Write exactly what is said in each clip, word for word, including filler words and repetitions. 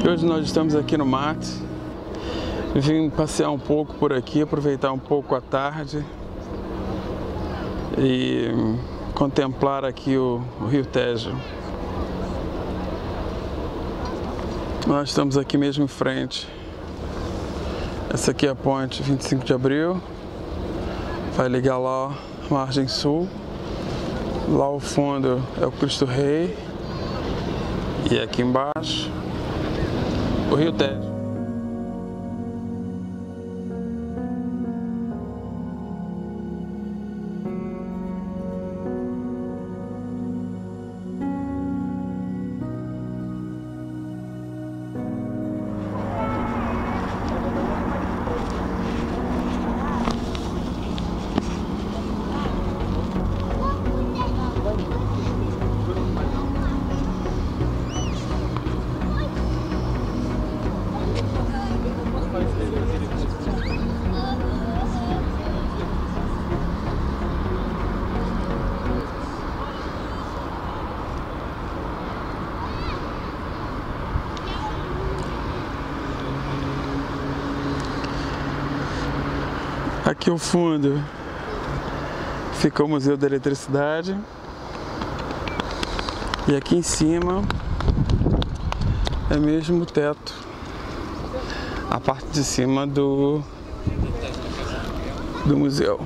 Hoje nós estamos aqui no Mate. Vim passear um pouco por aqui, aproveitar um pouco a tarde e contemplar aqui o, o Rio Tejo. Nós estamos aqui mesmo em frente. Essa aqui é a ponte vinte e cinco de abril. Vai ligar lá a margem sul. Lá ao fundo é o Cristo Rei. E aqui embaixo o Rio Tejo. Aqui ao fundo fica o Museu da Eletricidade e aqui em cima é mesmo o teto, a parte de cima do, do museu.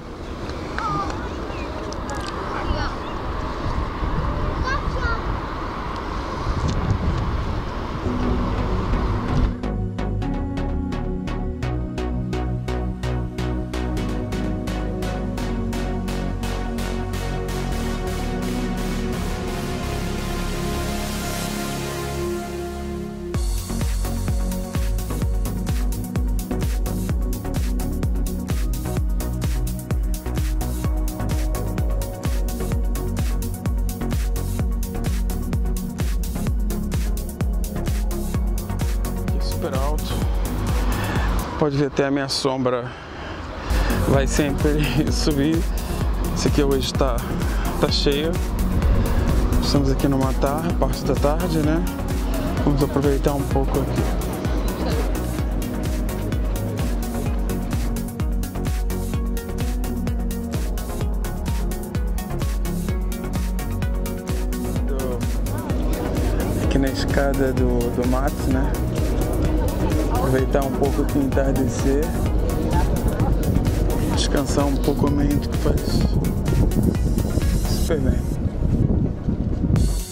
Super alto, pode ver até a minha sombra vai sempre subir. Esse aqui hoje está tá cheio. Estamos aqui no Matar, parte da tarde, né? Vamos aproveitar um pouco aqui. Aqui na escada do, do Mate, né? Aproveitar um pouco aqui o entardecer, descansar um pouco a mente, que faz super bem.